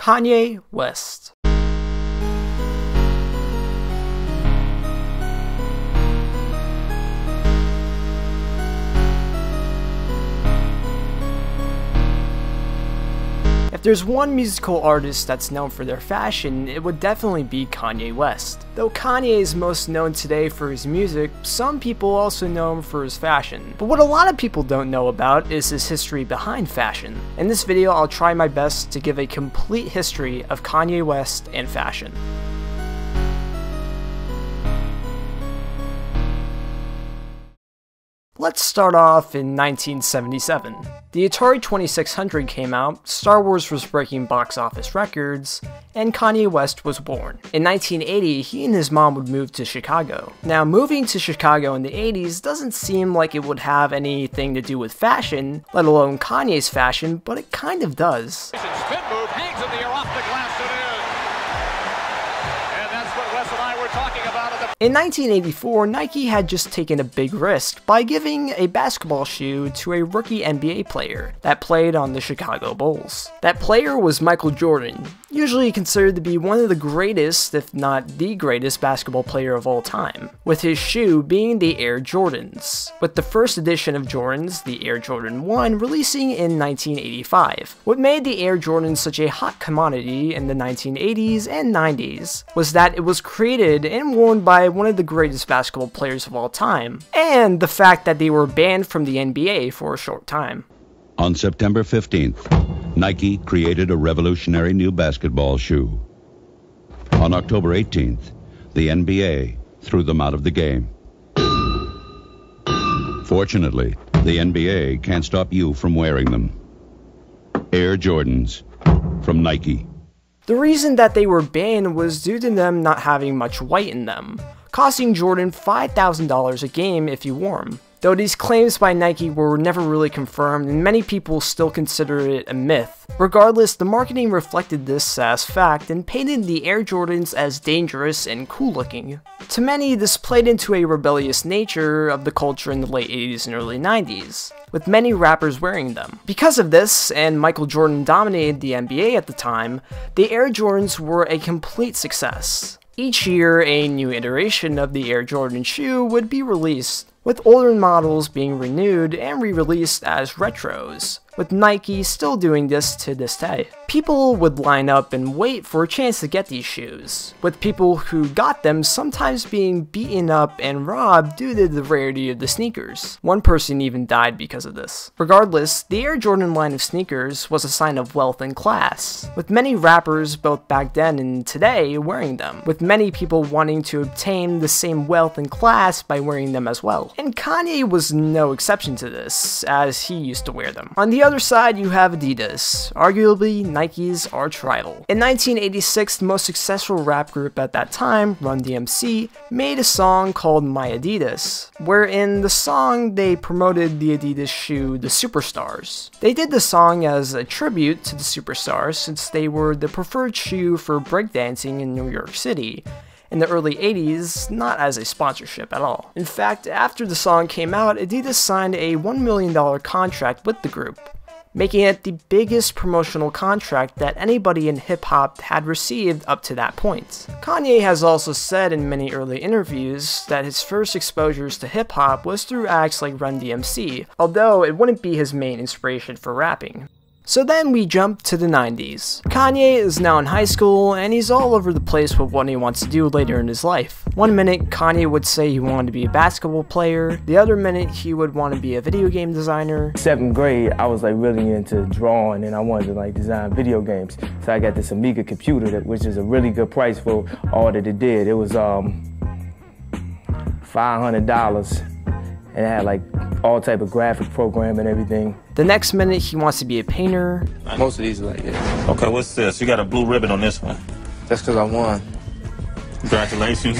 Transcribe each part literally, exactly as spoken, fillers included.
Kanye West. If there's one musical artist that's known for their fashion, it would definitely be Kanye West. Though Kanye is most known today for his music, some people also know him for his fashion. But what a lot of people don't know about is his history behind fashion. In this video, I'll try my best to give a complete history of Kanye West and fashion. Let's start off in nineteen seventy-seven. The Atari twenty-six hundred came out, Star Wars was breaking box office records, and Kanye West was born. In nineteen eighty, he and his mom would move to Chicago. Now, moving to Chicago in the eighties doesn't seem like it would have anything to do with fashion, let alone Kanye's fashion, but it kind of does. Spin move, hangs in the air, off the glass it is. And that's what Wes and I were talking about. In nineteen eighty-four, Nike had just taken a big risk by giving a basketball shoe to a rookie N B A player that played on the Chicago Bulls. That player was Michael Jordan, usually considered to be one of the greatest, if not the greatest, basketball player of all time, with his shoe being the Air Jordans, with the first edition of Jordans, the Air Jordan one, releasing in nineteen eighty-five. What made the Air Jordan such a hot commodity in the nineteen eighties and nineties was that it was created and worn by one of the greatest basketball players of all time, and the fact that they were banned from the N B A for a short time. On September fifteenth, Nike created a revolutionary new basketball shoe. On October eighteenth, the N B A threw them out of the game. Fortunately, the N B A can't stop you from wearing them. Air Jordans from Nike. The reason that they were banned was due to them not having much white in them, costing Jordan five thousand dollars a game if you wore them. Though these claims by Nike were never really confirmed and many people still consider it a myth, regardless, the marketing reflected this as fact and painted the Air Jordans as dangerous and cool looking. To many, this played into a rebellious nature of the culture in the late eighties and early nineties, with many rappers wearing them. Because of this, and Michael Jordan dominated the N B A at the time, the Air Jordans were a complete success. Each year, a new iteration of the Air Jordan shoe would be released, with older models being renewed and re-released as retros, with Nike still doing this to this day. People would line up and wait for a chance to get these shoes, with people who got them sometimes being beaten up and robbed due to the rarity of the sneakers. One person even died because of this. Regardless, the Air Jordan line of sneakers was a sign of wealth and class, with many rappers both back then and today wearing them, with many people wanting to obtain the same wealth and class by wearing them as well. And Kanye was no exception to this, as he used to wear them. On the other side, you have Adidas, arguably Nike's arch rival. In nineteen eighty-six, the most successful rap group at that time, Run D M C, made a song called My Adidas, wherein the song they promoted the Adidas shoe, the Superstars. They did the song as a tribute to the Superstars since they were the preferred shoe for breakdancing in New York City in the early eighties, not as a sponsorship at all. In fact, after the song came out, Adidas signed a one million dollar contract with the group, making it the biggest promotional contract that anybody in hip-hop had received up to that point. Kanye has also said in many early interviews that his first exposures to hip-hop was through acts like Run D M C, although it wouldn't be his main inspiration for rapping. So then we jump to the nineties. Kanye is now in high school and he's all over the place with what he wants to do later in his life. One minute Kanye would say he wanted to be a basketball player, the other minute he would want to be a video game designer. Seventh grade, I was like really into drawing and I wanted to like design video games. So I got this Amiga computer, that, which is a really good price for all that it did. It was um, five hundred dollars. And it had like all type of graphic program and everything. The next minute he wants to be a painter. Most of these are like this. Okay, what's this? You got a blue ribbon on this one. That's because I won. Congratulations.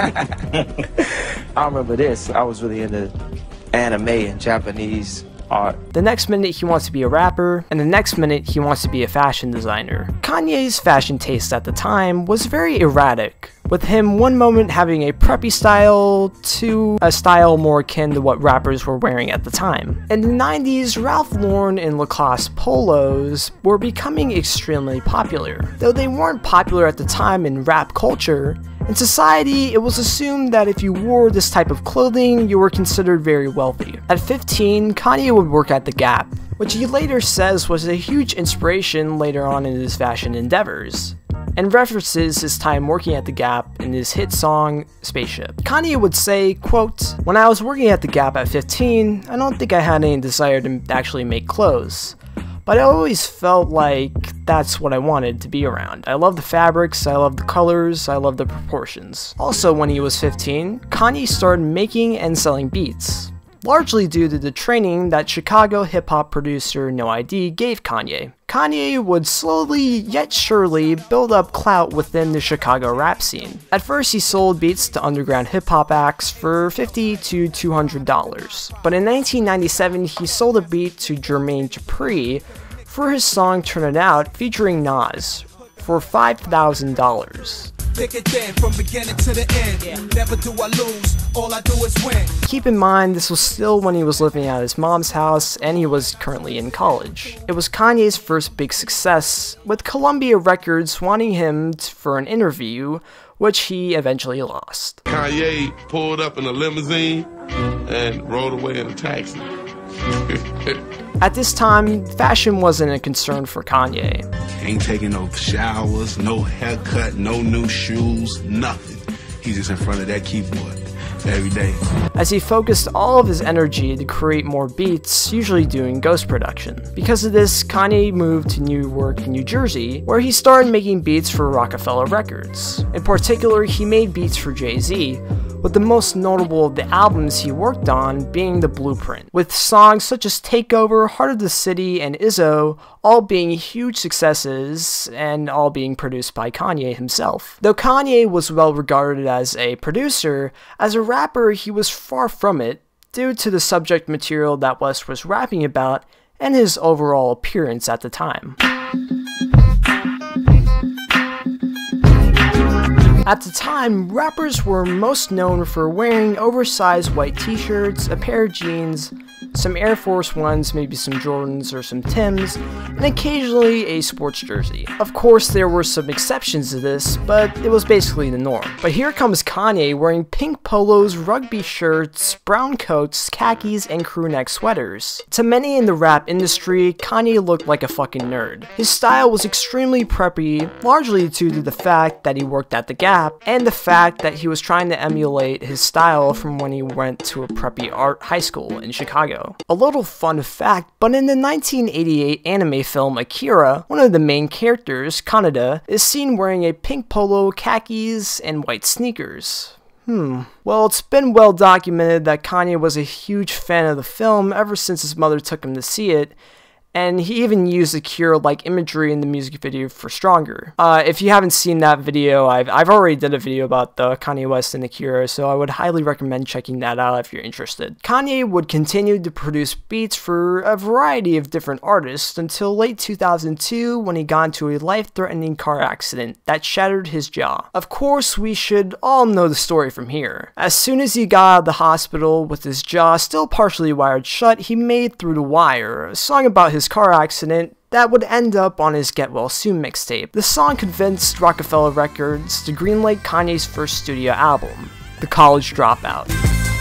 I remember this. I was really into anime and Japanese art. The next minute he wants to be a rapper, and the next minute he wants to be a fashion designer. Kanye's fashion taste at the time was very erratic, with him one moment having a preppy style to a style more akin to what rappers were wearing at the time. In the nineties, Ralph Lauren and Lacoste polos were becoming extremely popular. Though they weren't popular at the time in rap culture, in society, it was assumed that if you wore this type of clothing, you were considered very wealthy. At fifteen, Kanye would work at The Gap, which he later says was a huge inspiration later on in his fashion endeavors, and references his time working at The Gap in his hit song, Spaceship. Kanye would say, quote, "When I was working at The Gap at fifteen, I don't think I had any desire to actually make clothes. But I always felt like that's what I wanted to be around. I love the fabrics, I love the colors, I love the proportions." Also, when he was fifteen, Kanye started making and selling beats, largely due to the training that Chicago hip-hop producer No I D gave Kanye. Kanye would slowly yet surely build up clout within the Chicago rap scene. At first, he sold beats to underground hip-hop acts for fifty to two hundred dollars, but in nineteen ninety-seven, he sold a beat to Jermaine Dupri for his song Turn It Out featuring Nas for five thousand dollars. From beginning to the end. Yeah. Never do I lose, all I do is win. Keep in mind, this was still when he was living at his mom's house and he was currently in college. It was Kanye's first big success, with Columbia Records wanting him t- for an interview, which he eventually lost. Kanye pulled up in a limousine and rode away in a taxi. At this time, fashion wasn't a concern for Kanye. Ain't taking no showers, no haircut, no new shoes, nothing. He's just in front of that keyboard every day. As he focused all of his energy to create more beats, usually doing ghost production. Because of this, Kanye moved to Newark, New Jersey, where he started making beats for Rockefeller Records. In particular, he made beats for Jay-Z, with the most notable of the albums he worked on being The Blueprint, with songs such as Takeover, Heart of the City, and Izzo all being huge successes and all being produced by Kanye himself. Though Kanye was well regarded as a producer, as a rapper he was far from it due to the subject material that West was rapping about and his overall appearance at the time. At the time, rappers were most known for wearing oversized white t-shirts, a pair of jeans, some Air Force Ones, maybe some Jordans or some Timbs, and occasionally a sports jersey. Of course, there were some exceptions to this, but it was basically the norm. But here comes Kanye wearing pink polos, rugby shirts, brown coats, khakis, and crewneck sweaters. To many in the rap industry, Kanye looked like a fucking nerd. His style was extremely preppy, largely due to the fact that he worked at The Gap, and the fact that he was trying to emulate his style from when he went to a preppy art high school in Chicago. A little fun fact, but in the nineteen eighty-eight anime film Akira, one of the main characters, Kaneda, is seen wearing a pink polo, khakis, and white sneakers. Hmm. Well, it's been well documented that Kanye was a huge fan of the film ever since his mother took him to see it, and he even used Akira-like imagery in the music video for Stronger. Uh, if you haven't seen that video, I've, I've already did a video about the Kanye West and Akira, so I would highly recommend checking that out if you're interested. Kanye would continue to produce beats for a variety of different artists until late two thousand two when he got into a life-threatening car accident that shattered his jaw. Of course, we should all know the story from here. As soon as he got out of the hospital with his jaw still partially wired shut, he made Through the Wire, a song about his car accident that would end up on his Get Well Soon mixtape. The song convinced Rockefeller Records to greenlight Kanye's first studio album, The College Dropout.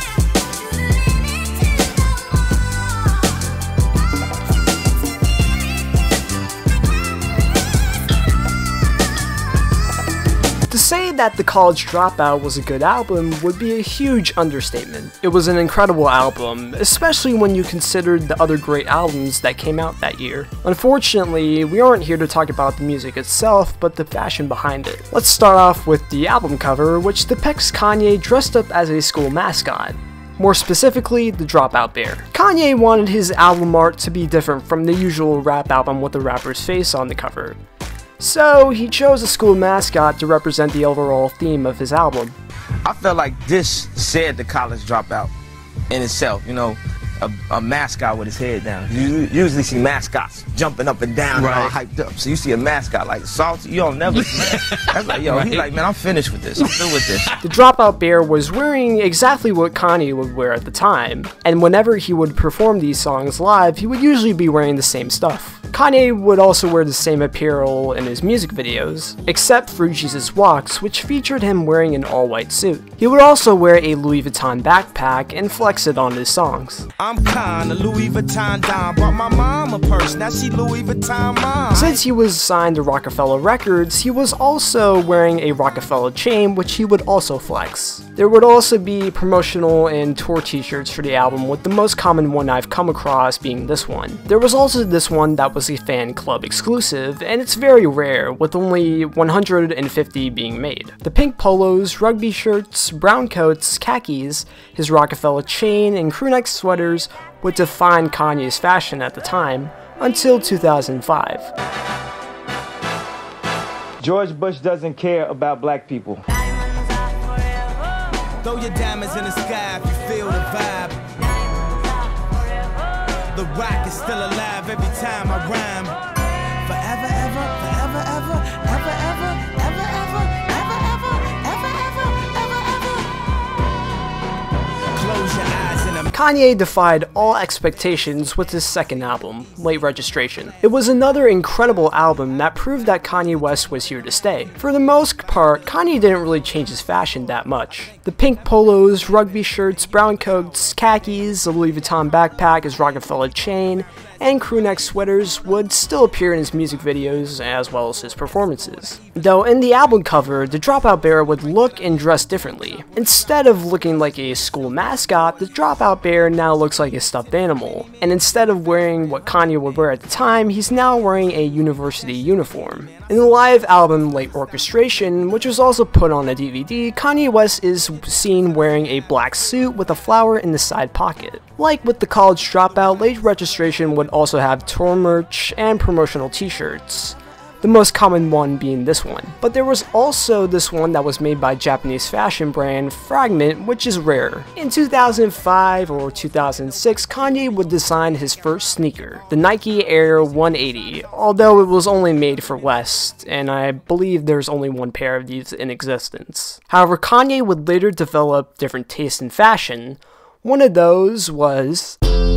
To say that The College Dropout was a good album would be a huge understatement. It was an incredible album, especially when you considered the other great albums that came out that year. Unfortunately, we aren't here to talk about the music itself, but the fashion behind it. Let's start off with the album cover, which depicts Kanye dressed up as a school mascot. More specifically, the Dropout Bear. Kanye wanted his album art to be different from the usual rap album with the rapper's face on the cover. So he chose a school mascot to represent the overall theme of his album. I felt like this said The College Dropout in itself, you know. a, a mascot with his head down. You usually see mascots jumping up and down right. and all hyped up. So you see a mascot like Salty, you don't never see that. That's like, yo, right. he's like, man, I'm finished with this. I'm through with this. The Dropout Bear was wearing exactly what Kanye would wear at the time, and whenever he would perform these songs live, he would usually be wearing the same stuff. Kanye would also wear the same apparel in his music videos, except for Jesus Walks, which featured him wearing an all-white suit. He would also wear a Louis Vuitton backpack and flex it on his songs. I'm kinda Louis Vuitton down, bought my mom a purse, now she Louis Vuitton mom. Since he was signed to Rockefeller Records, he was also wearing a Rockefeller chain, which he would also flex. There would also be promotional and tour t-shirts for the album, with the most common one I've come across being this one. There was also this one that was a fan club exclusive, and it's very rare, with only one hundred fifty being made. The pink polos, rugby shirts, brown coats, khakis, his Rockefeller chain, and crewneck sweaters would define Kanye's fashion at the time, until two thousand five. George Bush doesn't care about black people. Throw your diamonds in the sky if you feel the vibe. The rock is still alive every time I rhyme. Forever, ever, forever, ever, ever, ever, ever, ever, ever, ever, ever, ever, ever. Close your eyes and I'm Kanye defied all expectations with his second album, Late Registration. It was another incredible album that proved that Kanye West was here to stay. For the most part, Kanye didn't really change his fashion that much. The pink polos, rugby shirts, brown coats, khakis, a Louis Vuitton backpack, his Rockefeller chain, and crewneck sweaters would still appear in his music videos as well as his performances. Though in the album cover, the Dropout Bear would look and dress differently. Instead of looking like a school mascot, the Dropout Bear now looks like a stuffed animal. And instead of wearing what Kanye would wear at the time, he's now wearing a university uniform. In the live album Late Orchestration, which was also put on a D V D, Kanye West is seen wearing a black suit with a flower in the side pocket. Like with the College Dropout, Late Registration would also have tour merch and promotional t-shirts, the most common one being this one. But there was also this one that was made by Japanese fashion brand Fragment, which is rare. In two thousand five or two thousand six, Kanye would design his first sneaker, the Nike Air one eighty, although it was only made for West, and I believe there's only one pair of these in existence. However, Kanye would later develop different tastes in fashion. One of those was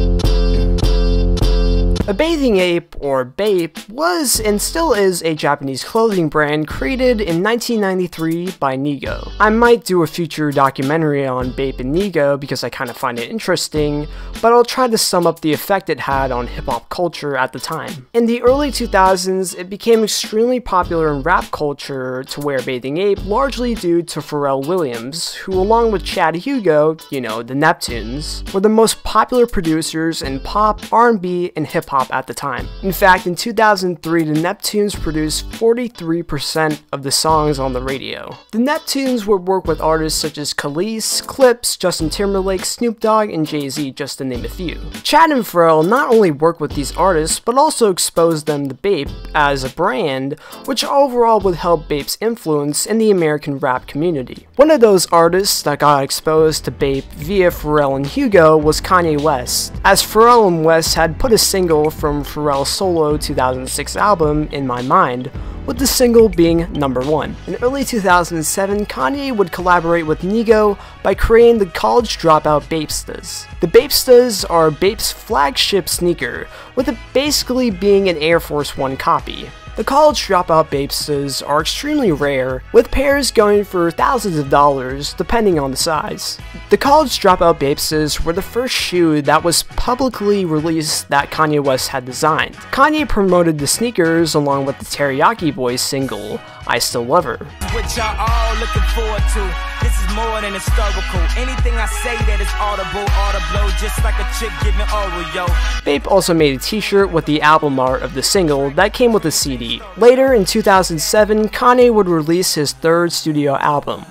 A Bathing Ape, or Bape, was and still is a Japanese clothing brand created in nineteen ninety-three by Nigo. I might do a future documentary on Bape and Nigo because I kind of find it interesting, but I'll try to sum up the effect it had on hip-hop culture at the time. In the early two thousands, it became extremely popular in rap culture to wear Bathing Ape, largely due to Pharrell Williams, who along with Chad Hugo, you know, the Neptunes, were the most popular producers in pop, R and B, and hip-hop at the time. In fact, in two thousand three, the Neptunes produced forty-three percent of the songs on the radio. The Neptunes would work with artists such as Khalees, Clips, Justin Timberlake, Snoop Dogg, and Jay-Z, just to name a few. Chad and Pharrell not only worked with these artists, but also exposed them to Bape as a brand, which overall would help Bape's influence in the American rap community. One of those artists that got exposed to Bape via Pharrell and Hugo was Kanye West, as Pharrell and West had put a single from Pharrell's solo two thousand six album, In My Mind, with the single being number one. In early two thousand seven, Kanye would collaborate with Nigo by creating the College Dropout Bapestas. The Bapestas are Bape's flagship sneaker, with it basically being an Air Force One copy. The College Dropout Bapestas are extremely rare, with pairs going for thousands of dollars depending on the size. The College Dropout Bapestas were the first shoe that was publicly released that Kanye West had designed. Kanye promoted the sneakers along with the Teriyaki Boys single, I Still Love Her. What y'all all looking forward to. This is more than historical. Anything I say that is audible, audible, just like a chick giving oral, yo. Bape also made a t-shirt with the album art of the single that came with a C D. Later in two thousand seven, Kanye would release his third studio album,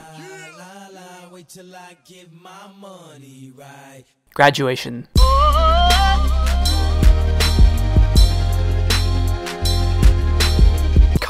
Graduation.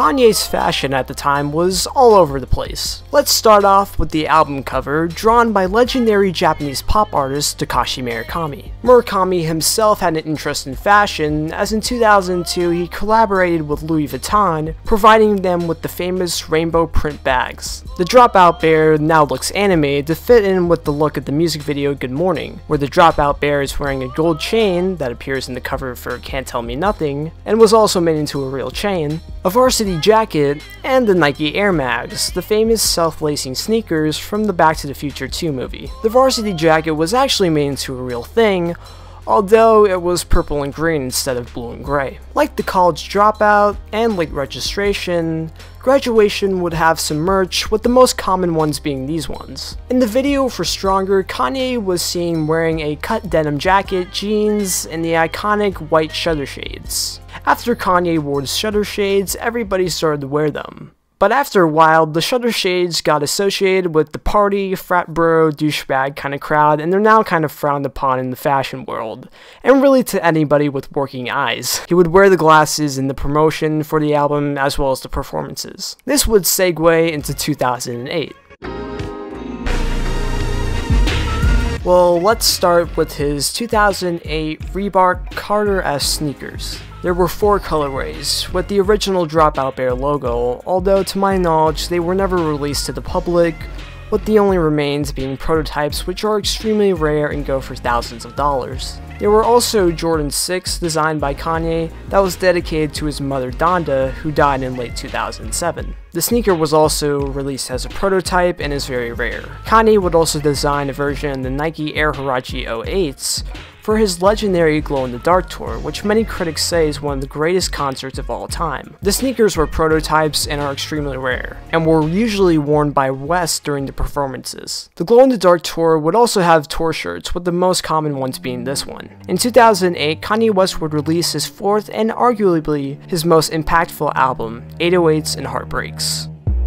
Kanye's fashion at the time was all over the place. Let's start off with the album cover drawn by legendary Japanese pop artist Takashi Murakami. Murakami himself had an interest in fashion, as in two thousand two he collaborated with Louis Vuitton, providing them with the famous rainbow print bags. The Dropout Bear now looks animated to fit in with the look of the music video Good Morning, where the Dropout Bear is wearing a gold chain that appears in the cover for Can't Tell Me Nothing, and was also made into a real chain, a varsity jacket, and the Nike Air Mags, the famous self-lacing sneakers from the Back to the Future two movie. The varsity jacket was actually made into a real thing, although it was purple and green instead of blue and gray. Like the college dropout and late registration, graduation would have some merch, with the most common ones being these ones. In the video for Stronger, Kanye was seen wearing a cut denim jacket, jeans, and the iconic white shutter shades. After Kanye wore the shutter shades, everybody started to wear them. But after a while, the shutter shades got associated with the party, frat bro, douchebag kind of crowd, and they're now kind of frowned upon in the fashion world, and really to anybody with working eyes. He would wear the glasses in the promotion for the album as well as the performances. This would segue into two thousand eight. Well, let's start with his two thousand eight Reebok Carter S sneakers. There were four colorways, with the original Dropout Bear logo, although to my knowledge they were never released to the public, with the only remains being prototypes, which are extremely rare and go for thousands of dollars. There were also Jordan six designed by Kanye that was dedicated to his mother Donda, who died in late two thousand seven. The sneaker was also released as a prototype and is very rare. Kanye would also design a version of the Nike Air Huarache oh eights for his legendary Glow-in-the-Dark tour, which many critics say is one of the greatest concerts of all time. The sneakers were prototypes and are extremely rare, and were usually worn by West during the performances. The Glow-in-the-Dark tour would also have tour shirts, with the most common ones being this one. In two thousand eight, Kanye West would release his fourth and arguably his most impactful album, eight oh eights and Heartbreaks.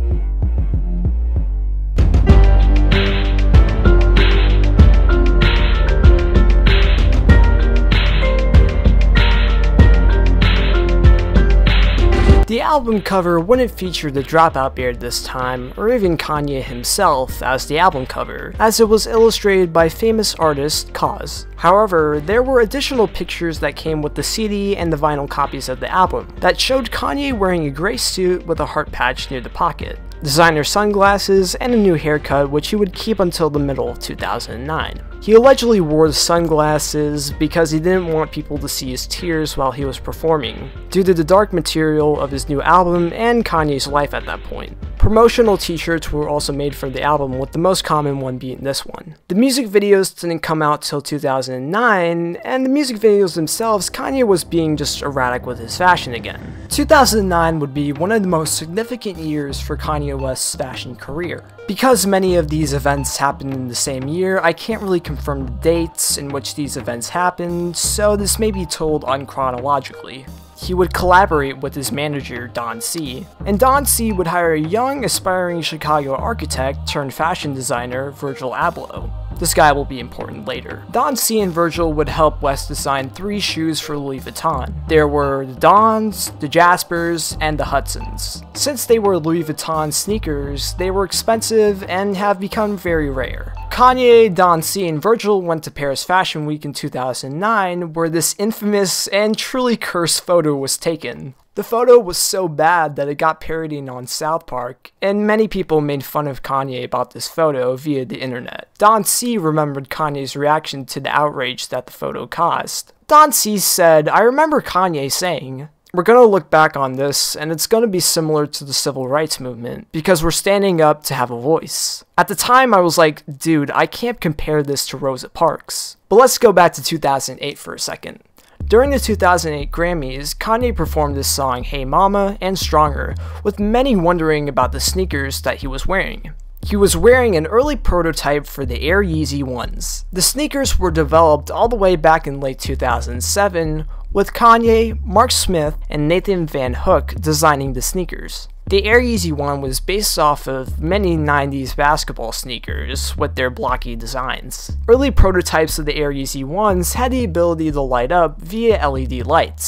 The album cover wouldn't feature the Dropout Bear this time, or even Kanye himself as the album cover, as it was illustrated by famous artist Cause. However, there were additional pictures that came with the C D and the vinyl copies of the album that showed Kanye wearing a gray suit with a heart patch near the pocket, designer sunglasses, and a new haircut which he would keep until the middle of two thousand nine. He allegedly wore the sunglasses because he didn't want people to see his tears while he was performing, due to the dark material of his new album and Kanye's life at that point. Promotional t-shirts were also made for the album, with the most common one being this one. The music videos didn't come out till two thousand nine, and the music videos themselves, Kanye was being just erratic with his fashion again. two thousand nine would be one of the most significant years for Kanye West's fashion career. Because many of these events happened in the same year, I can't really confirm the dates in which these events happened, so this may be told unchronologically. He would collaborate with his manager, Don C, and Don C would hire a young, aspiring Chicago architect turned fashion designer, Virgil Abloh. This guy will be important later. Don C and Virgil would help West design three shoes for Louis Vuitton. There were the Dons, the Jaspers, and the Hudsons. Since they were Louis Vuitton sneakers, they were expensive and have become very rare. Kanye, Don C, and Virgil went to Paris Fashion Week in two thousand nine, where this infamous and truly cursed photo was taken. The photo was so bad that it got parodied on South Park, and many people made fun of Kanye about this photo via the internet. Don C remembered Kanye's reaction to the outrage that the photo caused. Don C said, "I remember Kanye saying, we're gonna look back on this, and it's gonna be similar to the civil rights movement, because we're standing up to have a voice." At the time, I was like, dude, I can't compare this to Rosa Parks. But let's go back to two thousand eight for a second. During the two thousand eight Grammys, Kanye performed this song Hey Mama and Stronger, with many wondering about the sneakers that he was wearing. He was wearing an early prototype for the Air Yeezy ones. The sneakers were developed all the way back in late two thousand seven, with Kanye, Mark Smith, and Nathan Van Hook designing the sneakers. The Air Yeezy one was based off of many nineties basketball sneakers with their blocky designs. Early prototypes of the Air Yeezy ones had the ability to light up via L E D lights, but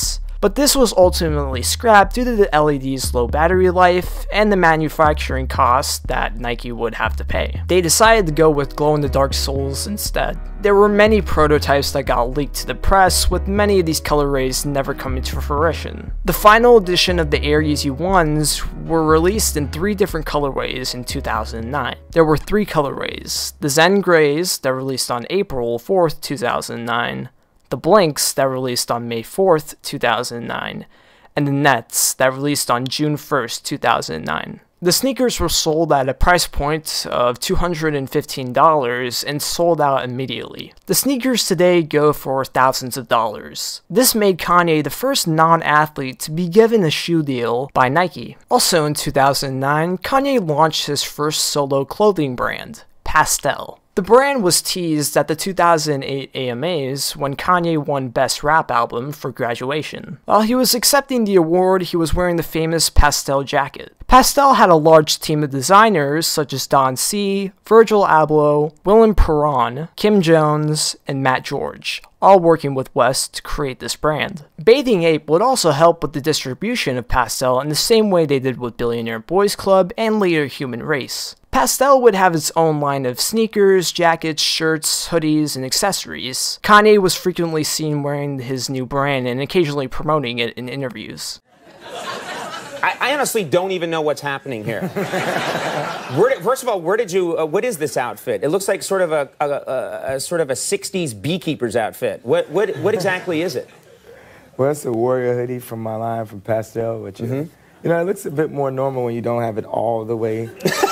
but this was ultimately scrapped due to the L E D's low battery life and the manufacturing costs that Nike would have to pay. They decided to go with glow-in-the-dark soles instead. There were many prototypes that got leaked to the press, with many of these colorways never coming to fruition. The final edition of the Air Yeezy ones were released in three different colorways in two thousand nine. There were three colorways: the Zen Grays that released on April fourth, two thousand nine, the Blinks that released on May fourth, two thousand nine, and the Nets that released on June first, two thousand nine. The sneakers were sold at a price point of two hundred fifteen dollars and sold out immediately. The sneakers today go for thousands of dollars. This made Kanye the first non-athlete to be given a shoe deal by Nike. Also in two thousand nine, Kanye launched his first solo clothing brand, Pastel. The brand was teased at the two thousand eight A M As when Kanye won Best Rap Album for Graduation. While he was accepting the award, he was wearing the famous Pastel jacket. Pastel had a large team of designers such as Don C, Virgil Abloh, Willem Perron, Kim Jones, and Matt George, all working with West to create this brand. Bathing Ape would also help with the distribution of Pastel in the same way they did with Billionaire Boys Club and later Human Race. Pastel would have its own line of sneakers, jackets, shirts, hoodies, and accessories. Kanye was frequently seen wearing his new brand and occasionally promoting it in interviews. I, I honestly don't even know what's happening here. Where did, first of all, where did you? Uh, what is this outfit? It looks like sort of a, a, a, a sort of a sixties beekeeper's outfit. What what what exactly is it? Well, it's a Warrior hoodie from my line from Pastel, which is, mm-hmm. you know, it looks a bit more normal when you don't have it all the way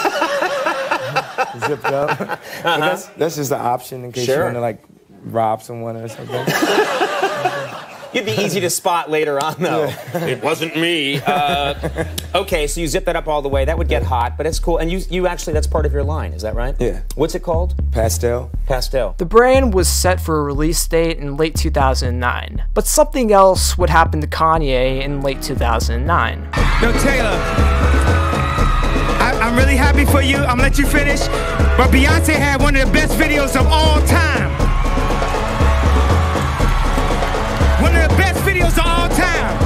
zipped up. Uh-huh. That's, that's just an option in case sure. you want to like rob someone or something. You'd be easy to spot later on, though. Yeah. It wasn't me. Uh, okay, so you zip that up all the way. That would get hot, but it's cool. And you, you actually, that's part of your line, is that right? Yeah. What's it called? Pastel. Pastel. The brand was set for a release date in late two thousand nine, but something else would happen to Kanye in late two thousand nine. Yo, Taylor, I, I'm really happy for you. I'm gonna let you finish, but Beyonce had one of the best videos of all time. One of the best videos of all time.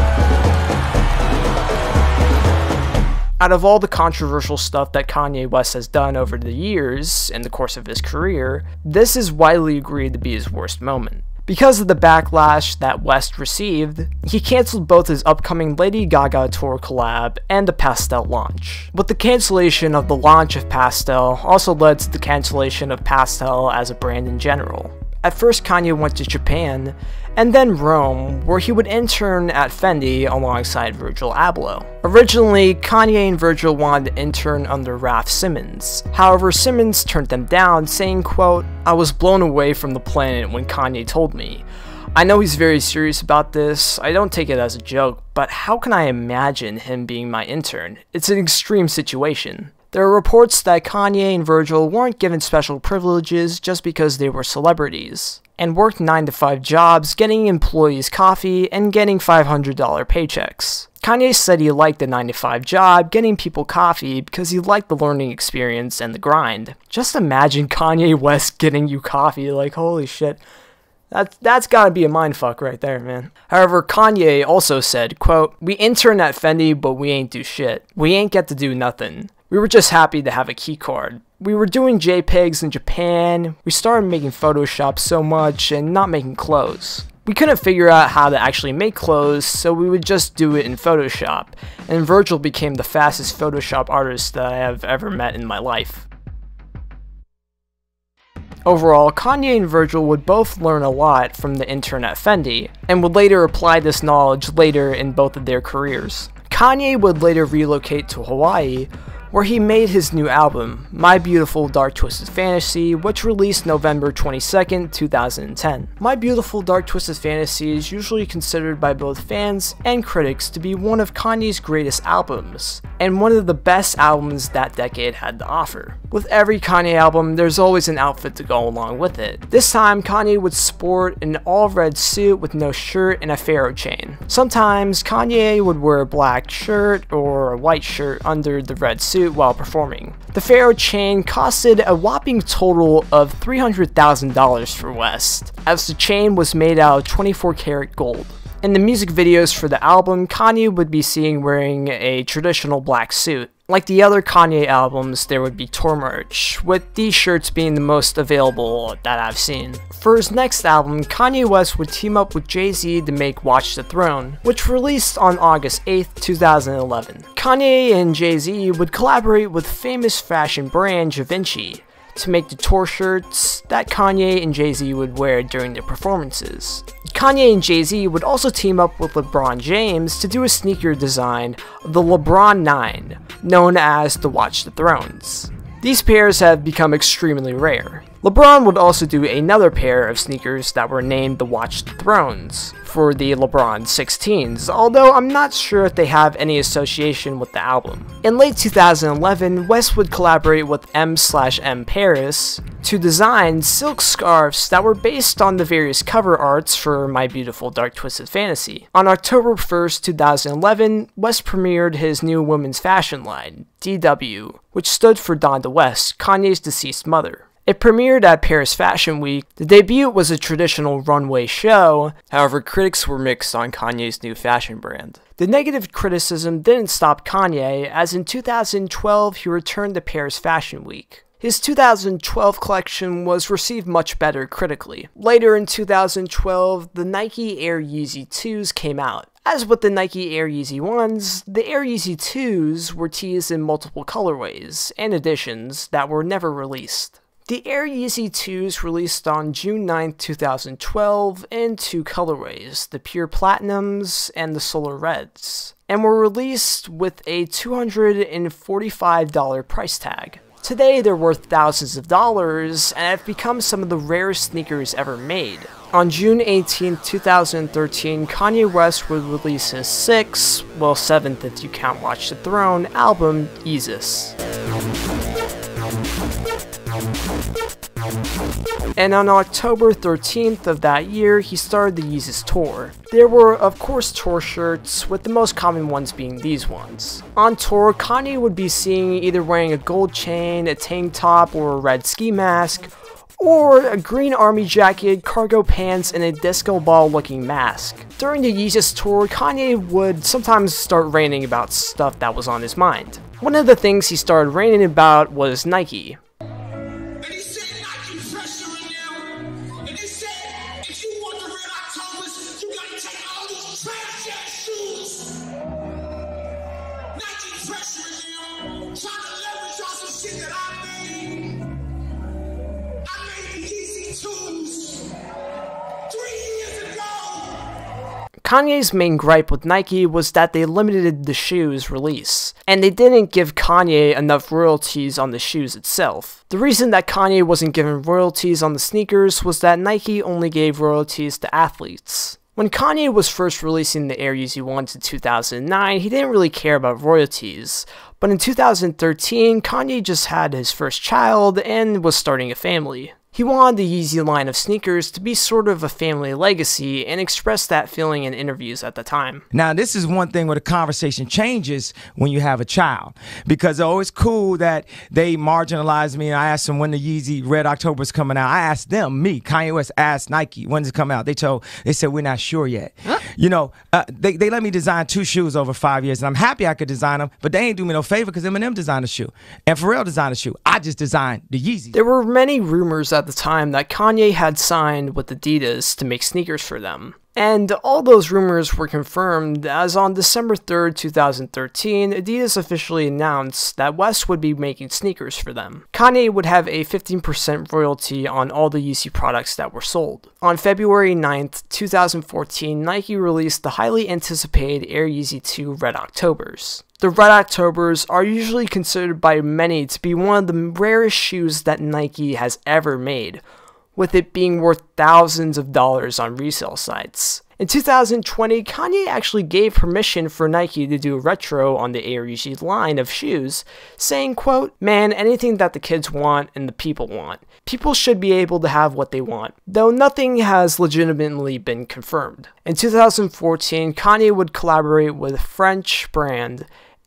Out of all the controversial stuff that Kanye West has done over the years in the course of his career, this is widely agreed to be his worst moment. Because of the backlash that West received, he canceled both his upcoming Lady Gaga tour collab and the Pastel launch. But the cancellation of the launch of Pastel also led to the cancellation of Pastel as a brand in general. At first, Kanye went to Japan, and then Rome, where he would intern at Fendi alongside Virgil Abloh. Originally, Kanye and Virgil wanted to intern under Raf Simons. However, Simons turned them down, saying, quote, "I was blown away from the planet when Kanye told me. I know he's very serious about this, I don't take it as a joke, but how can I imagine him being my intern? It's an extreme situation." There are reports that Kanye and Virgil weren't given special privileges just because they were celebrities, and worked nine to five jobs, getting employees coffee and getting five hundred dollar paychecks. Kanye said he liked the nine to five job, getting people coffee, because he liked the learning experience and the grind. Just imagine Kanye West getting you coffee, like holy shit. That's, that's gotta be a mindfuck right there, man. However, Kanye also said, quote, "We intern at Fendi, but we ain't do shit. We ain't get to do nothing. We were just happy to have a key card. We were doing JPEGs in Japan, we started making Photoshop so much and not making clothes. We couldn't figure out how to actually make clothes, so we would just do it in Photoshop, and Virgil became the fastest Photoshop artist that I have ever met in my life." Overall, Kanye and Virgil would both learn a lot from the intern at Fendi, and would later apply this knowledge later in both of their careers. Kanye would later relocate to Hawaii, where he made his new album, My Beautiful Dark Twisted Fantasy, which released November twenty-second, two thousand ten. My Beautiful Dark Twisted Fantasy is usually considered by both fans and critics to be one of Kanye's greatest albums, and one of the best albums that decade had to offer. With every Kanye album, there's always an outfit to go along with it. This time, Kanye would sport an all-red suit with no shirt and a pharaoh chain. Sometimes, Kanye would wear a black shirt or a white shirt under the red suit while performing. The pharaoh chain costed a whopping total of three hundred thousand dollars for West, as the chain was made out of twenty-four karat gold. In the music videos for the album, Kanye would be seen wearing a traditional black suit. Like the other Kanye albums, there would be tour merch, with these shirts being the most available that I've seen. For his next album, Kanye West would team up with Jay-Z to make Watch the Throne, which released on August eighth, two thousand eleven. Kanye and Jay-Z would collaborate with famous fashion brand Givenchy to make the tour shirts that Kanye and Jay-Z would wear during their performances. Kanye and Jay-Z would also team up with LeBron James to do a sneaker design of the LeBron nine, known as the Watch the Thrones. These pairs have become extremely rare. LeBron would also do another pair of sneakers that were named the Watch the Thrones for the LeBron sixteens, although I'm not sure if they have any association with the album. In late two thousand eleven, West would collaborate with M slash M Paris to design silk scarves that were based on the various cover arts for My Beautiful Dark Twisted Fantasy. On October first, two thousand eleven, West premiered his new women's fashion line, D W, which stood for Donda West, Kanye's deceased mother. It premiered at Paris Fashion Week. The debut was a traditional runway show, however critics were mixed on Kanye's new fashion brand. The negative criticism didn't stop Kanye, as in two thousand twelve he returned to Paris Fashion Week. His two thousand twelve collection was received much better critically. Later in two thousand twelve, the Nike Air Yeezy twos came out. As with the Nike Air Yeezy ones, the Air Yeezy twos were teased in multiple colorways and editions that were never released. The Air Yeezy twos released on June ninth, two thousand twelve in two colorways, the Pure Platinums and the Solar Reds, and were released with a two hundred forty-five dollar price tag. Today they're worth thousands of dollars and have become some of the rarest sneakers ever made. On June eighteenth, two thousand thirteen, Kanye West would release his sixth, well seventh if you count Watch the Throne, album, Yeezus. And on October thirteenth of that year, he started the Yeezus tour. There were, of course, tour shirts, with the most common ones being these ones. On tour, Kanye would be seen either wearing a gold chain, a tank top, or a red ski mask, or a green army jacket, cargo pants, and a disco ball looking mask. During the Yeezus tour, Kanye would sometimes start ranting about stuff that was on his mind. One of the things he started ranting about was Nike. Kanye's main gripe with Nike was that they limited the shoes' release, and they didn't give Kanye enough royalties on the shoes itself. The reason that Kanye wasn't given royalties on the sneakers was that Nike only gave royalties to athletes. When Kanye was first releasing the Air Yeezy ones in two thousand nine, he didn't really care about royalties, but in two thousand thirteen, Kanye just had his first child and was starting a family. He wanted the Yeezy line of sneakers to be sort of a family legacy and expressed that feeling in interviews at the time. Now, this is one thing where the conversation changes when you have a child, because oh, it's cool that they marginalized me, and I asked them when the Yeezy Red October is coming out. I asked them, me, Kanye West asked Nike, when does it come out? They told, they said, we're not sure yet. Huh? You know, uh, they, they let me design two shoes over five years, and I'm happy I could design them, but they ain't do me no favor because Eminem designed a shoe, and Pharrell designed a shoe. I just designed the Yeezy. There were many rumors at the time that Kanye had signed with Adidas to make sneakers for them. And all those rumors were confirmed as on December third, two thousand thirteen, Adidas officially announced that West would be making sneakers for them. Kanye would have a fifteen percent royalty on all the Yeezy products that were sold. On February ninth, two thousand fourteen, Nike released the highly anticipated Air Yeezy two Red Octobers. The Red Octobers are usually considered by many to be one of the rarest shoes that Nike has ever made, with it being worth thousands of dollars on resale sites. In two thousand twenty, Kanye actually gave permission for Nike to do a retro on the Air Yeezy line of shoes, saying, quote, "Man, anything that the kids want and the people want. People should be able to have what they want," though nothing has legitimately been confirmed. In two thousand fourteen, Kanye would collaborate with French brand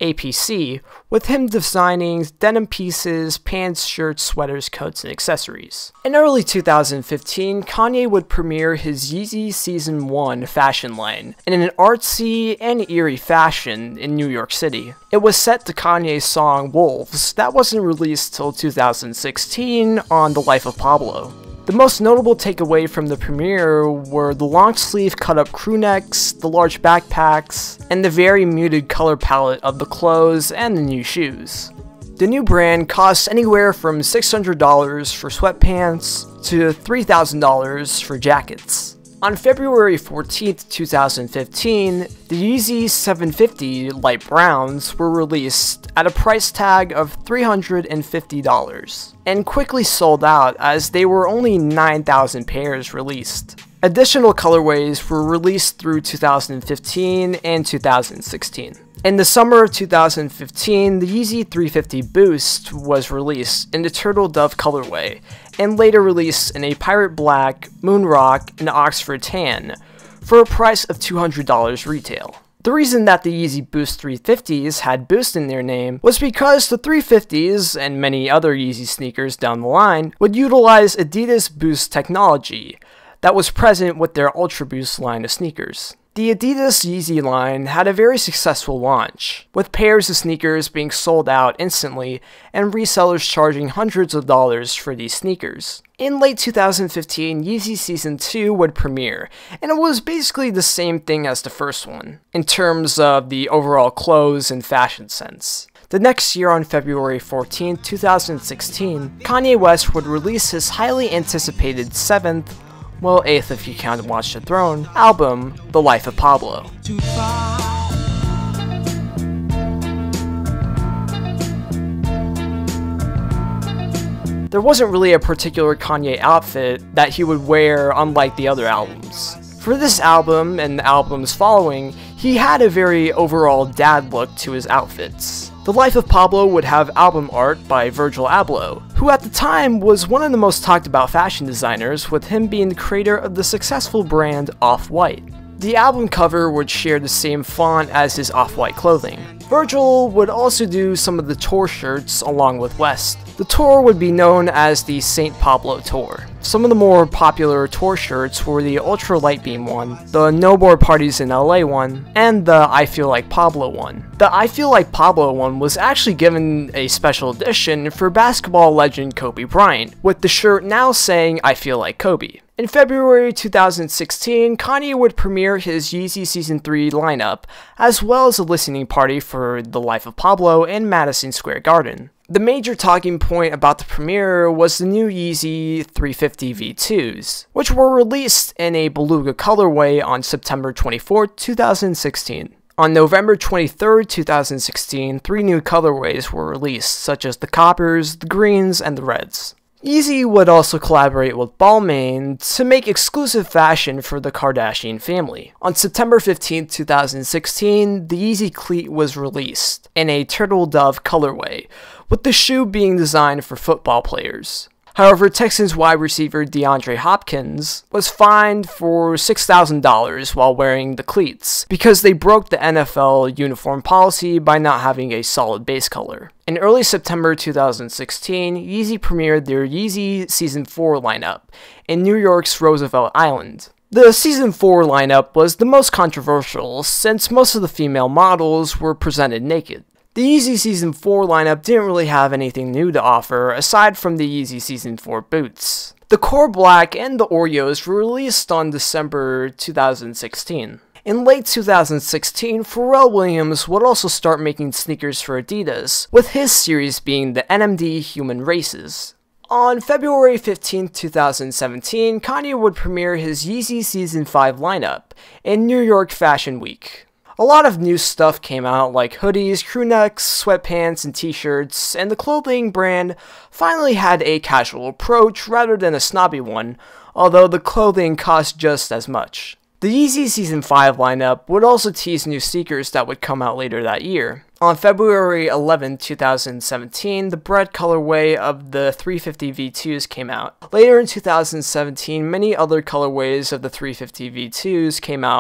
A P C, with him designing denim pieces, pants, shirts, sweaters, coats, and accessories. In early two thousand fifteen, Kanye would premiere his Yeezy Season one fashion line in an artsy and eerie fashion in New York City. It was set to Kanye's song Wolves that wasn't released till two thousand sixteen on The Life of Pablo. The most notable takeaway from the premiere were the long sleeve cut-up crew necks, the large backpacks, and the very muted color palette of the clothes and the new shoes. The new brand costs anywhere from six hundred dollars for sweatpants to three thousand dollars for jackets. On February fourteenth, two thousand fifteen, the Yeezy seven fifty light browns were released at a price tag of three hundred fifty dollars, and quickly sold out as they were only nine thousand pairs released. Additional colorways were released through two thousand fifteen and two thousand sixteen. In the summer of two thousand fifteen, the Yeezy three fifty Boost was released in the Turtle Dove colorway, and later released in a Pirate Black, Moon Rock, and Oxford Tan, for a price of two hundred dollars retail. The reason that the Yeezy Boost three fifties had Boost in their name was because the three fifties, and many other Yeezy sneakers down the line, would utilize Adidas Boost technology that was present with their Ultra Boost line of sneakers. The Adidas Yeezy line had a very successful launch, with pairs of sneakers being sold out instantly and resellers charging hundreds of dollars for these sneakers. In late two thousand fifteen, Yeezy Season two would premiere, and it was basically the same thing as the first one, in terms of the overall clothes and fashion sense. The next year, on February fourteenth, two thousand sixteen, Kanye West would release his highly anticipated seventh, well, eighth if you count Watch the Throne, album, The Life of Pablo. There wasn't really a particular Kanye outfit that he would wear unlike the other albums. For this album and the albums following, he had a very overall dad look to his outfits. The Life of Pablo would have album art by Virgil Abloh, who at the time was one of the most talked about fashion designers, with him being the creator of the successful brand Off-White. The album cover would share the same font as his Off-White clothing. Virgil would also do some of the tour shirts along with West. The tour would be known as the Saint Pablo Tour. Some of the more popular tour shirts were the Ultra Light Beam one, the No More Parties in L A one, and the I Feel Like Pablo one. The I Feel Like Pablo one was actually given a special edition for basketball legend Kobe Bryant, with the shirt now saying I Feel Like Kobe. In February two thousand sixteen, Kanye would premiere his Yeezy Season three lineup, as well as a listening party for The Life of Pablo in Madison Square Garden. The major talking point about the premiere was the new Yeezy three fifty V twos, which were released in a beluga colorway on September twenty-fourth, two thousand sixteen. On November twenty-third, two thousand sixteen, three new colorways were released, such as the coppers, the greens, and the reds. Yeezy would also collaborate with Balmain to make exclusive fashion for the Kardashian family. On September fifteenth, two thousand sixteen, the Yeezy cleat was released in a Turtle Dove colorway, with the shoe being designed for football players. However, Texans wide receiver DeAndre Hopkins was fined for six thousand dollars while wearing the cleats, because they broke the N F L uniform policy by not having a solid base color. In early September two thousand sixteen, Yeezy premiered their Yeezy Season four lineup in New York's Roosevelt Island. The Season four lineup was the most controversial, since most of the female models were presented naked. The Yeezy Season four lineup didn't really have anything new to offer, aside from the Yeezy Season four boots. The Core Black and the Oreos were released on December two thousand sixteen. In late two thousand sixteen, Pharrell Williams would also start making sneakers for Adidas, with his series being the N M D Human Races. On February fifteenth, two thousand seventeen, Kanye would premiere his Yeezy Season five lineup in New York Fashion Week. A lot of new stuff came out, like hoodies, crew necks, sweatpants, and t-shirts, and the clothing brand finally had a casual approach rather than a snobby one, although the clothing cost just as much. The Yeezy Season five lineup would also tease new sneakers that would come out later that year. On February eleventh, two thousand seventeen, the bread colorway of the three fifty V twos came out. Later in two thousand seventeen, many other colorways of the three fifty V twos came out,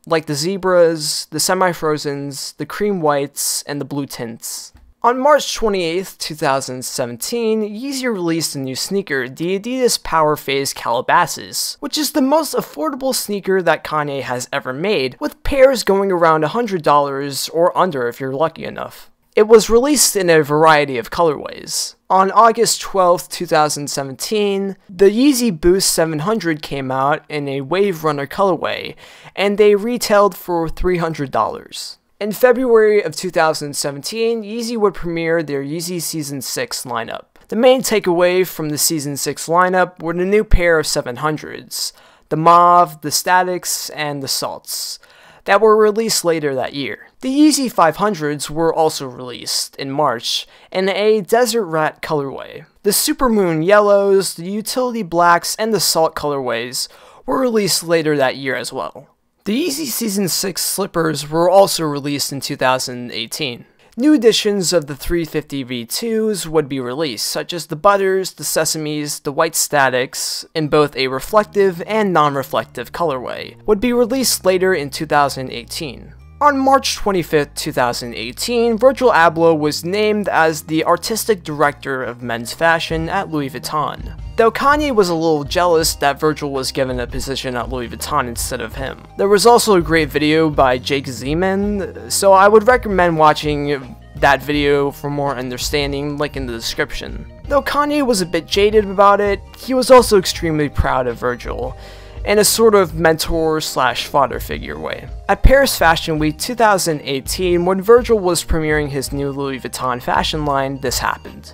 like the zebras, the semi-frozens, the cream whites, and the blue tints. On March twenty-eighth, two thousand seventeen, Yeezy released a new sneaker, the Adidas Power Phase Calabasas, which is the most affordable sneaker that Kanye has ever made, with pairs going around one hundred dollars or under if you're lucky enough. It was released in a variety of colorways. On August twelfth, two thousand seventeen, the Yeezy Boost seven hundred came out in a Wave Runner colorway, and they retailed for three hundred dollars. In February of two thousand seventeen, Yeezy would premiere their Yeezy Season six lineup. The main takeaway from the Season six lineup were the new pair of seven hundreds, the Mauve, the Statics, and the Salts, that were released later that year. The Yeezy five hundreds were also released in March in a Desert Rat colorway. The Supermoon Yellows, the Utility Blacks, and the Salt colorways were released later that year as well. The Yeezy Season six slippers were also released in two thousand eighteen. New editions of the three fifty V twos would be released, such as the Butters, the Sesames, the White Statics, in both a reflective and non-reflective colorway, would be released later in two thousand eighteen. On March twenty-fifth, two thousand eighteen, Virgil Abloh was named as the Artistic Director of Men's Fashion at Louis Vuitton, though Kanye was a little jealous that Virgil was given a position at Louis Vuitton instead of him. There was also a great video by Jake Zeman, so I would recommend watching that video for more understanding, link in the description. Though Kanye was a bit jaded about it, he was also extremely proud of Virgil, in a sort of mentor slash father figure way. At Paris Fashion Week two thousand eighteen, when Virgil was premiering his new Louis Vuitton fashion line, this happened.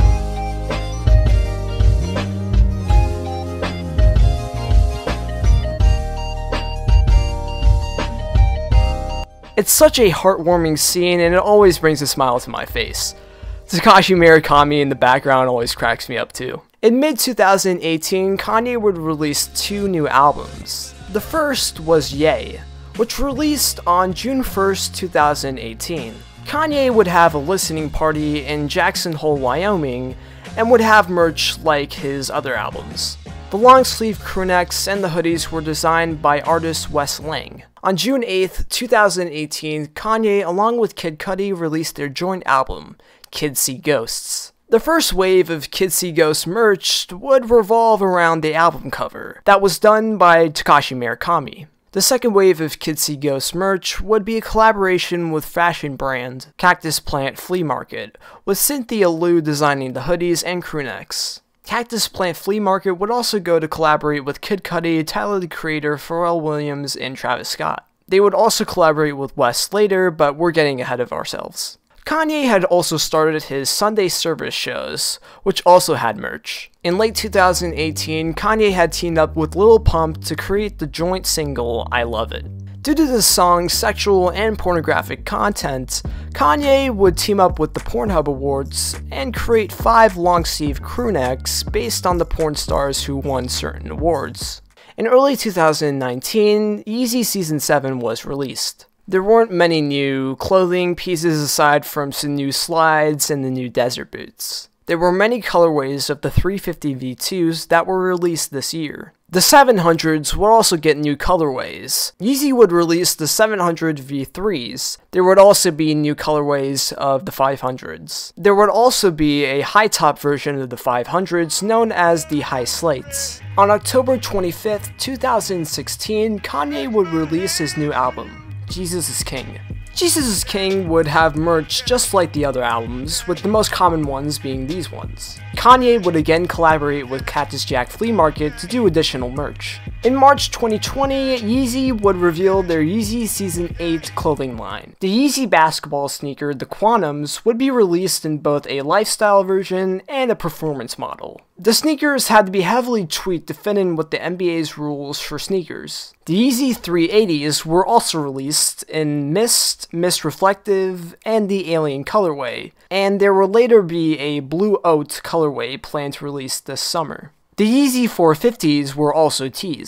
It's such a heartwarming scene, and it always brings a smile to my face. Takashi Murakami in the background always cracks me up too. In mid two thousand eighteen, Kanye would release two new albums. The first was Ye, which released on June first, two thousand eighteen. Kanye would have a listening party in Jackson Hole, Wyoming, and would have merch like his other albums. The long sleeve crewnecks and the hoodies were designed by artist Wes Lang. On June eighth, two thousand eighteen, Kanye along with Kid Cudi released their joint album, Kids See Ghosts. The first wave of Kids See Ghosts merch would revolve around the album cover, that was done by Takashi Murakami. The second wave of Kids See Ghosts merch would be a collaboration with fashion brand Cactus Plant Flea Market, with Cynthia Liu designing the hoodies and crewnecks. Cactus Plant Flea Market would also go to collaborate with Kid Cudi, Tyler the Creator, Pharrell Williams, and Travis Scott. They would also collaborate with Wes later, but we're getting ahead of ourselves. Kanye had also started his Sunday service shows, which also had merch. In late two thousand eighteen, Kanye had teamed up with Lil Pump to create the joint single, I Love It. Due to the song's sexual and pornographic content, Kanye would team up with the Pornhub Awards and create five long-sleeve crewnecks based on the porn stars who won certain awards. In early two thousand nineteen, Yeezy Season seven was released. There weren't many new clothing pieces aside from some new slides and the new desert boots. There were many colorways of the three fifty V twos that were released this year. The seven hundreds would also get new colorways. Yeezy would release the seven hundred V threes. There would also be new colorways of the five hundreds. There would also be a high-top version of the five hundreds known as the High Slates. On October twenty-fifth, two thousand sixteen, Kanye would release his new album, Jesus Is King. Jesus Is King would have merch just like the other albums, with the most common ones being these ones. Kanye would again collaborate with Cactus Jack Flea Market to do additional merch. In March twenty twenty, Yeezy would reveal their Yeezy Season eight clothing line. The Yeezy basketball sneaker, the Quantums, would be released in both a lifestyle version and a performance model. The sneakers had to be heavily tweaked to fit in with the N B A's rules for sneakers. The Yeezy three eighties were also released in Mist, Mist Reflective, and the Alien colorway, and there will later be a Blue Oat colorway planned to release this summer. The Yeezy four fifties were also teased.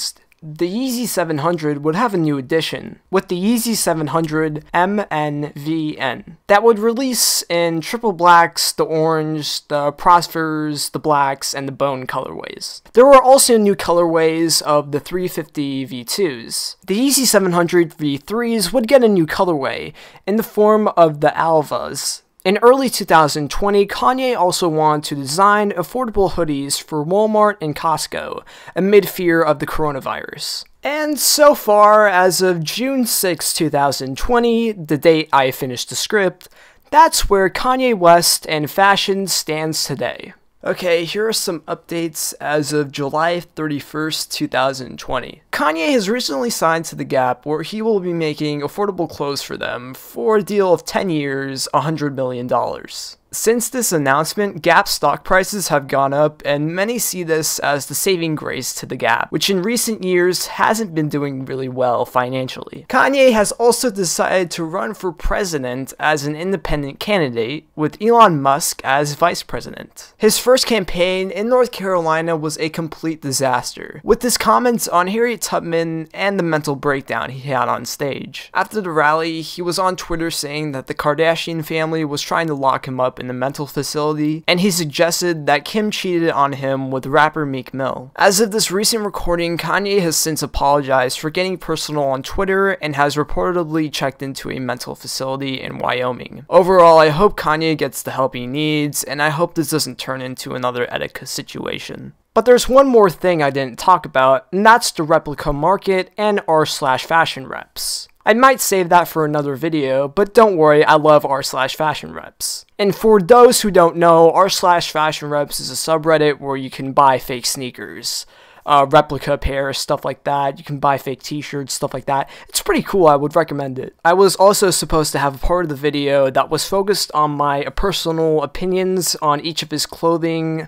the Yeezy seven hundred would have a new edition, with the Yeezy seven hundred M N V N, that would release in triple blacks, the orange, the Prospers, the blacks, and the bone colorways. There were also new colorways of the three fifty V twos. The Yeezy seven hundred V threes would get a new colorway in the form of the Alvas. In early two thousand twenty, Kanye also wanted to design affordable hoodies for Walmart and Costco, amid fear of the coronavirus. And so far, as of June sixth, two thousand twenty, the date I finished the script, that's where Kanye West and fashion stands today. Okay, here are some updates as of July thirty-first, two thousand twenty. Kanye has recently signed to The Gap, where he will be making affordable clothes for them for a deal of ten years, one hundred million dollars. Since this announcement, Gap stock prices have gone up, and many see this as the saving grace to The Gap, which in recent years hasn't been doing really well financially. Kanye has also decided to run for president as an independent candidate, with Elon Musk as vice president. His first campaign in North Carolina was a complete disaster, with his comments on Harriet Tubman and the mental breakdown he had on stage. After the rally, he was on Twitter saying that the Kardashian family was trying to lock him up in a mental facility, and he suggested that Kim cheated on him with rapper Meek Mill. As of this recent recording, Kanye has since apologized for getting personal on Twitter and has reportedly checked into a mental facility in Wyoming. Overall, I hope Kanye gets the help he needs, and I hope this doesn't turn into another Etika situation. But there's one more thing I didn't talk about, and that's the replica market and r slash fashion reps. I might save that for another video, but don't worry, I love r slash fashion reps. And for those who don't know, r slash fashion reps is a subreddit where you can buy fake sneakers, uh, replica pairs, stuff like that. You can buy fake t-shirts, stuff like that. It's pretty cool, I would recommend it. I was also supposed to have a part of the video that was focused on my personal opinions on each of his clothing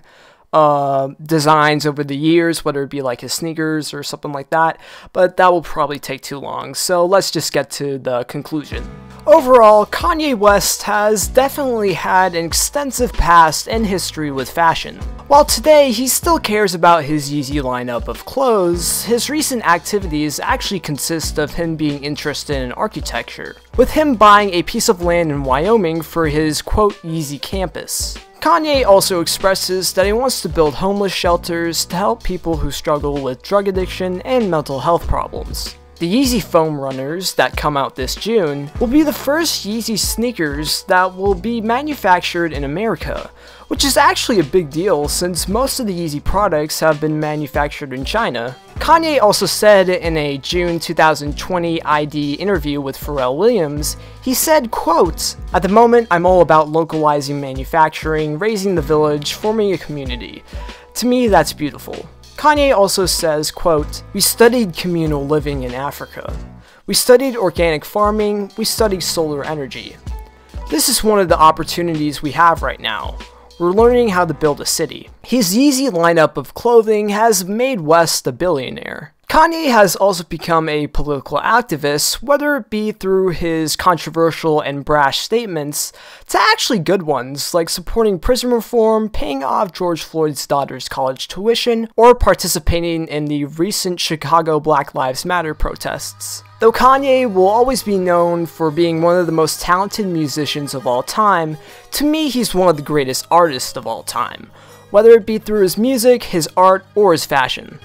Uh, designs over the years, whether it be like his sneakers or something like that, but that will probably take too long, so let's just get to the conclusion. Overall, Kanye West has definitely had an extensive past and history with fashion. While today he still cares about his Yeezy lineup of clothes, his recent activities actually consist of him being interested in architecture, with him buying a piece of land in Wyoming for his quote Yeezy campus. Kanye also expresses that he wants to build homeless shelters to help people who struggle with drug addiction and mental health problems. The Yeezy foam runners that come out this June will be the first Yeezy sneakers that will be manufactured in America, which is actually a big deal since most of the Yeezy products have been manufactured in China. Kanye also said in a June two thousand twenty I D interview with Pharrell Williams, he said, quote, "At the moment, I'm all about localizing manufacturing, raising the village, forming a community. To me, that's beautiful." Kanye also says, quote, "We studied communal living in Africa. We studied organic farming, we studied solar energy. This is one of the opportunities we have right now. We're learning how to build a city." His Yeezy lineup of clothing has made West a billionaire. Kanye has also become a political activist, whether it be through his controversial and brash statements to actually good ones, like supporting prison reform, paying off George Floyd's daughter's college tuition, or participating in the recent Chicago Black Lives Matter protests. Though Kanye will always be known for being one of the most talented musicians of all time, to me he's one of the greatest artists of all time, whether it be through his music, his art, or his fashion.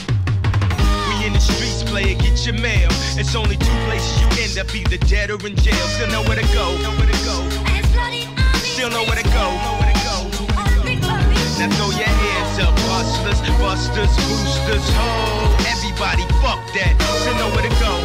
In the streets, player, get your mail. It's only two places you end up, either dead or in jail. Still know where to go. Know where to go. Still know where to go. Now throw your hands up, hustlers, busters, boosters, ho. Everybody, fuck that. Still know where to go.